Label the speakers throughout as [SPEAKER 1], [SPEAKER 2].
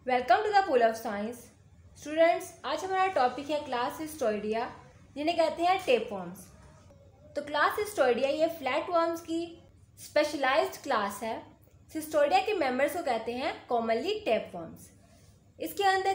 [SPEAKER 1] Welcome to the pool of science. Students, आज हमारा topic है क्लास हिस्टोइडिया, जिन्हें कहते हैं टेपवर्म्स। तो क्लास हिस्टोइडिया ये फ्लैट वर्म्स की स्पेशलाइज्ड क्लास है। हिस्टोइडिया के मेंबर्स को कहते हैं कॉमनली टेपवर्म्स। इसके अंदर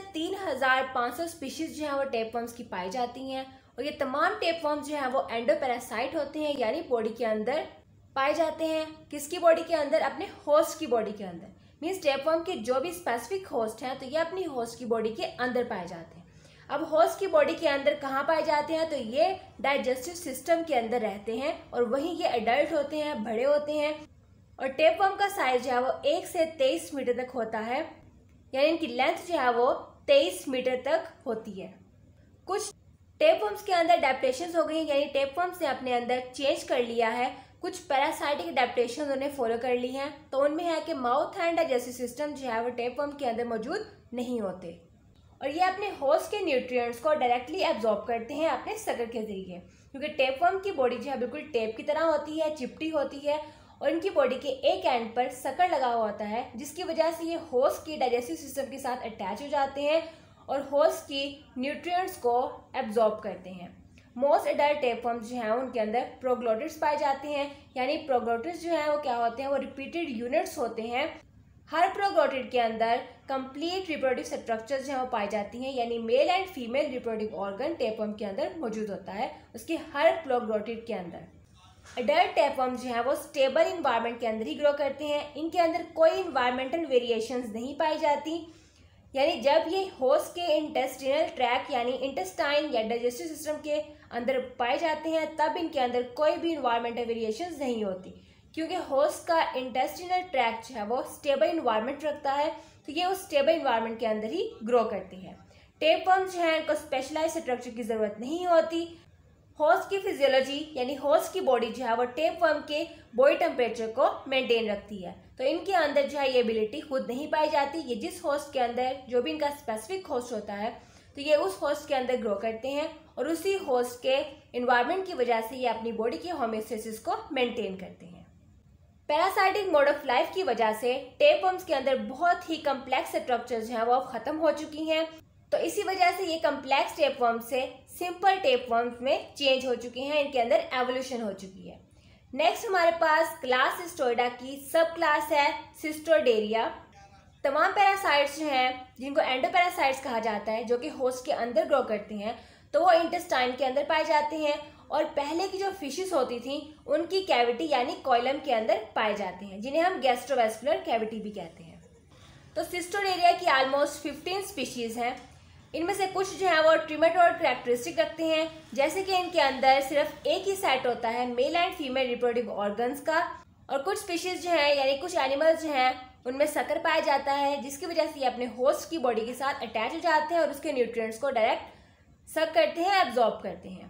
[SPEAKER 1] 3500 स्पीशीज जो है वो टेपवर्म्स की पाई जाती हैं और ये तमाम टेपवर्म्स जो है वो एंडोपैरासाइट होते हैं, यानी बॉडी के अंदर पाए जाते हैं। किसकी बॉडी के अंदर? अपने होस्ट की बॉडी के अंदर। मीन्स टेपवर्म के जो भी स्पेसिफिक होस्ट हैं तो ये अपनी होस्ट की बॉडी के अंदर पाए जाते हैं। अब होस्ट की बॉडी के अंदर कहाँ पाए जाते हैं? तो ये डाइजेस्टिव सिस्टम के अंदर रहते हैं और वहीं ये एडल्ट होते हैं, बड़े होते हैं। और टेपवर्म का साइज जो है वो 1 से 23 मीटर तक होता है, यानी इनकी लेंथ जो है वो 23 मीटर तक होती है। कुछ टेपवर्म्स के अंदर अडैप्टेशंस हो गई, यानी टेपवर्म्स ने अपने अंदर चेंज कर लिया है, कुछ पैरासाइटिक अडैप्टेशन उन्होंने फॉलो कर ली हैं। तो उनमें है कि माउथ एंड डाइजेस्टिव सिस्टम जो है वो टेपवर्म के अंदर मौजूद नहीं होते और ये अपने होस्ट के न्यूट्रिएंट्स को डायरेक्टली एब्जॉर्ब करते हैं अपने सगर के जरिए, क्योंकि टेपवर्म की बॉडी जो है बिल्कुल टेप की तरह होती है, चिपटी होती है और इनकी बॉडी के एक एंड पर सकर लगा हुआ होता है, जिसकी वजह से ये होस्ट की डाइजेस्टिव सिस्टम के साथ अटैच हो जाते हैं और होस्ट की न्यूट्रिएंट्स को एब्जॉर्ब करते हैं। मोस्ट एडल्ट टेपवर्म्स जो हैं उनके अंदर प्रोग्लोटिड्स पाए जाते हैं, यानी प्रोग्लोटिड्स जो हैं वो क्या होते हैं? वो रिपीटेड यूनिट्स होते हैं। हर प्रोग्लोटिड के अंदर कंप्लीट रिप्रोडक्टिव स्ट्रक्चर्स जो हैं वो पाई जाती हैं, यानी male and female reproductive organ tapeworm के अंदर मौजूद होता है उसके हर प्रोग्लोटिड के अंदर। एडल्ट टेपवर्म्स जो हैं वो स्टेबल इन्वायरमेंट के अंदर ही ग्रो करते हैं। इनके अंदर कोई इन्वायरमेंटल वेरिएशंस नहीं पाई जाती, यानी जब ये होस्ट के इंटेस्टिनल ट्रैक यानी इंटेस्टाइन या डाइजेस्टिव सिस्टम के अंदर पाए जाते हैं तब इनके अंदर कोई भी इन्वायरमेंटल वेरिएशंस नहीं होती, क्योंकि होस्ट का इंटेस्टिनल ट्रैक जो है वो स्टेबल इन्वायरमेंट रखता है, तो ये उस स्टेबल इन्वायरमेंट के अंदर ही ग्रो करती है। टेपवर्म्स जो है इनको स्पेशलाइज स्ट्रक्चर की जरूरत नहीं होती। होस्ट की फिजियोलॉजी यानी होस्ट की बॉडी जो है वो टेपवर्म के बॉडी टेम्परेचर को मेंटेन रखती है, तो इनके अंदर जो है ये एबिलिटी खुद नहीं पाई जाती। ये जिस होस्ट के अंदर जो भी इनका स्पेसिफिक होस्ट होता है तो ये उस होस्ट के अंदर ग्रो करते हैं और उसी होस्ट के इन्वायरमेंट की वजह से ये अपनी बॉडी की होमियोस्टेसिस को मेंटेन करते हैं। पैरासाइटिक मोड ऑफ लाइफ की वजह से टेपवर्म्स के अंदर बहुत ही कम्प्लेक्स स्ट्रक्चर्स जो हैं वो अब खत्म हो चुकी हैं, तो इसी वजह से ये कम्प्लेक्स टेपवर्म से सिंपल टेपवर्म्स में चेंज हो चुकी हैं, इनके अंदर एवोल्यूशन हो चुकी है। नेक्स्ट हमारे पास क्लास हिस्टोइडा की सब क्लास है सिस्टोडेरिया। तमाम पैरासाइट्स जो हैं जिनको एंडोपैरासाइट्स कहा जाता है, जो कि होस्ट के अंदर ग्रो करते हैं, तो वो इंटेस्टाइन के अंदर पाए जाते हैं और पहले की जो फिशेस होती थी उनकी कैविटी यानी कॉइलम के अंदर पाए जाते हैं, जिन्हें हम गैस्ट्रोवेस्कुलर कैविटी भी कहते हैं। तो सिस्टोडेरिया की ऑलमोस्ट 15 स्पीशीज हैं। इनमें से कुछ जो है वो ट्रिमेटोड कैरेक्टरिस्टिक रखते हैं, जैसे कि इनके अंदर सिर्फ एक ही सेट होता है male and female reproductive organs का, और कुछ स्पीशीज जो है यानी कुछ एनिमल्स जो हैं उनमें सकर पाया जाता है, जिसकी वजह से ये अपने होस्ट की बॉडी के साथ अटैच हो जाते हैं और उसके न्यूट्रिएंट्स को डायरेक्ट सक करते हैं, एब्जॉर्ब करते हैं।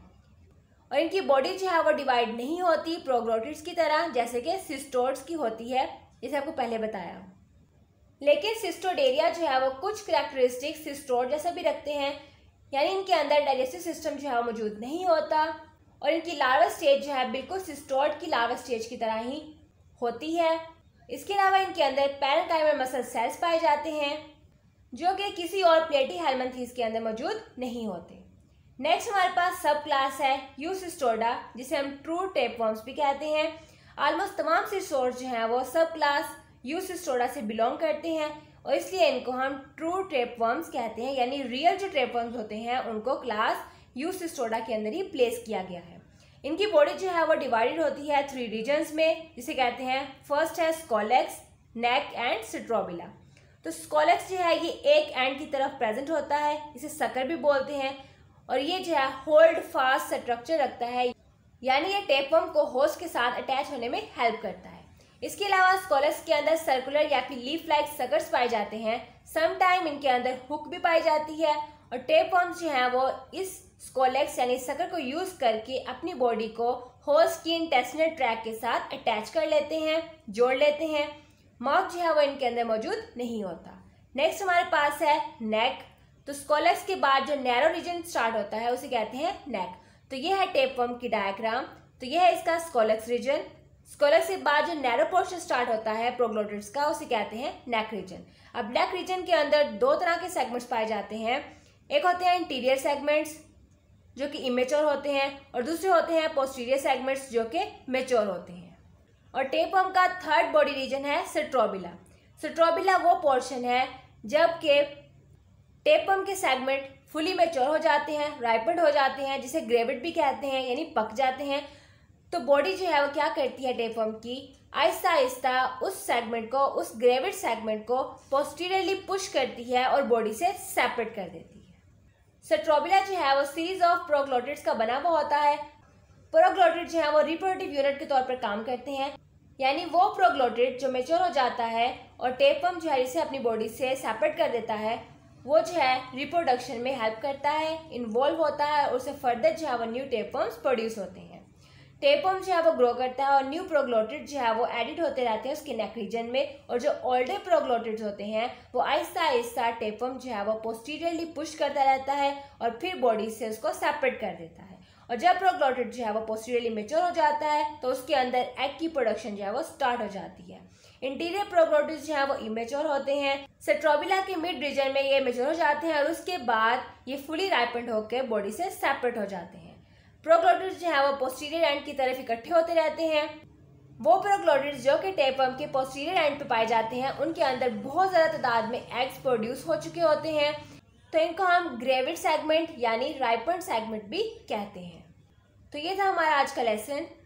[SPEAKER 1] और इनकी बॉडी जो है वो डिवाइड नहीं होती प्रोग्लोटिड्स की तरह, जैसे कि सिस्टोड्स की होती है, जैसे आपको पहले बताया। लेकिन सिस्टोडेरिया जो है वो कुछ कैरेक्टरिस्टिक सिस्टोड जैसा भी रखते हैं, यानी इनके अंदर डाइजेस्टिव सिस्टम जो है वो मौजूद नहीं होता और इनकी लार्वा स्टेज जो है बिल्कुल सिस्टोड की लार्वा स्टेज की तरह ही होती है। इसके अलावा इनके अंदर पैरेन्काइमल मसल सेल्स पाए जाते हैं, जो कि किसी और प्लेटीहेल्मिन्थेस के अंदर मौजूद नहीं होते। नेक्स्ट हमारे पास सब क्लास है यूसिस्टोडा, जिसे हम ट्रू टेपवर्म्स भी कहते हैं। ऑलमोस्ट तमाम सिस्टोड्स जो हैं वो सब क्लास यूसिस्टोडा से बिलोंग करते हैं और इसलिए इनको हम ट्रू टेपवर्म्स कहते हैं, यानी रियल जो टेपवर्म्स होते हैं उनको क्लास यूसिस्टोडा के अंदर ही प्लेस किया गया है। इनकी बॉडी जो है वो डिवाइडेड होती है 3 रीजन्स में, जिसे कहते हैं फर्स्ट है स्कोलेक्स, नेक एंड सिट्रोबिला। तो स्कोलेक्स जो है ये एक एंड की तरफ प्रेजेंट होता है, इसे सकर भी बोलते हैं और ये जो है होल्ड फास्ट स्ट्रक्चर रखता है, यानी ये टेपवर्म को होस्ट के साथ अटैच होने में हेल्प करता है। इसके अलावा स्कोलेक्स के अंदर सर्कुलर या फिर लीफ लाइक सकर्स पाए जाते हैं। समटाइम इनके अंदर हुक भी पाई जाती है और टेपवर्म्स जो हैं वो इस स्कोलेक्स यानी सकर को यूज करके अपनी बॉडी को होस्ट की इंटेस्टिनल ट्रैक के साथ अटैच कर लेते हैं, जोड़ लेते हैं। माउथ जो है वो इनके अंदर मौजूद नहीं होता। नेक्स्ट हमारे पास है नेक। तो स्कोलेक्स के बाद जो नैरो रीजन स्टार्ट होता है उसे कहते हैं नेक। तो ये है टेपवर्म की डायग्राम। तो ये है इसका स्कोलेक्स रीजन, स्कोलेक्स के बाद जो नैरो पोर्शन स्टार्ट होता है प्रोग्लोटिड्स का, उसे कहते हैं नेक रीजन। अब नेक रीजन के अंदर दो तरह के सेगमेंट्स पाए जाते हैं। एक होते हैं इंटीरियर सेगमेंट्स जो कि इमेच्योर होते हैं, और दूसरे होते हैं पोस्टीरियर सेगमेंट्स जो कि मैच्योर होते हैं। और टेपवर्म का थर्ड बॉडी रीजन है सेट्रोबिला। सेट्रोबिला वो पोर्शन है जबकि टेपवर्म के सेगमेंट फुली मैच्योर हो जाते हैं, राइपेंड हो जाते हैं, जिसे ग्रेविड भी कहते हैं, यानी पक जाते हैं। तो बॉडी जो है वो क्या करती है टेपवर्म की, आहिस्ता आहिस्ता उस सेगमेंट को, उस ग्रेविड सेगमेंट को पोस्टीरियरली पुश करती है और बॉडी से सेपरेट कर देती है। सेट्रोबिला जो है वो सीरीज ऑफ प्रोग्लोटिड्स का बना हुआ होता है। प्रोग्लोटिड जो है वो रिप्रोडक्टिव यूनिट के तौर पर काम करते हैं, यानी वो प्रोग्लोटिड जो मैच्योर हो जाता है और टेपवर्म जो है इसे अपनी बॉडी से सेपरेट कर देता है, वो जो है रिप्रोडक्शन में हेल्प करता है, इन्वॉल्व होता है, और उससे फर्दर जो है वो न्यू टेपवर्म्स प्रोड्यूस होते हैं। टेपवर्म जो है वो ग्रो करता है और न्यू प्रोग्लोटिड जो है वो एडिट होते रहते हैं उसके नेक रीजन में, और जो ओल्डर प्रोग्लोटिड्स होते हैं वो आहिस्ता आहिस्ता टेपवर्म जो है वो पोस्टीरियरली पुश करता रहता है और फिर बॉडी से उसको सेपरेट कर देता है। और जब प्रोग्लोटिड जो है वो पोस्टीरियरली मैच्योर हो जाता है तो उसके अंदर एग की प्रोडक्शन जो है वो स्टार्ट हो जाती है। इंटीरियर प्रोग्लोटिड्स जो है वो इमेच्योर होते हैं। सेट्रोबिला के मिड रीजन में ये मैच्योर हो जाते हैं और उसके बाद ये फुली राइपेंड होकर बॉडी से सेपरेट हो जाते हैं। प्रोग्लोटिड्स जो है वो पोस्टीरियर एंड की तरफ इकट्ठे होते रहते हैं। वो प्रोग्लोटिड्स जो कि टेपवर्म के पोस्टीरियर एंड पे पाए जाते हैं उनके अंदर बहुत ज़्यादा तादाद में एग्स प्रोड्यूस हो चुके होते हैं, तो इनको हम ग्रेविड सेगमेंट यानी राइपेंड सेगमेंट भी कहते हैं। तो ये था हमारा आज का लेसन।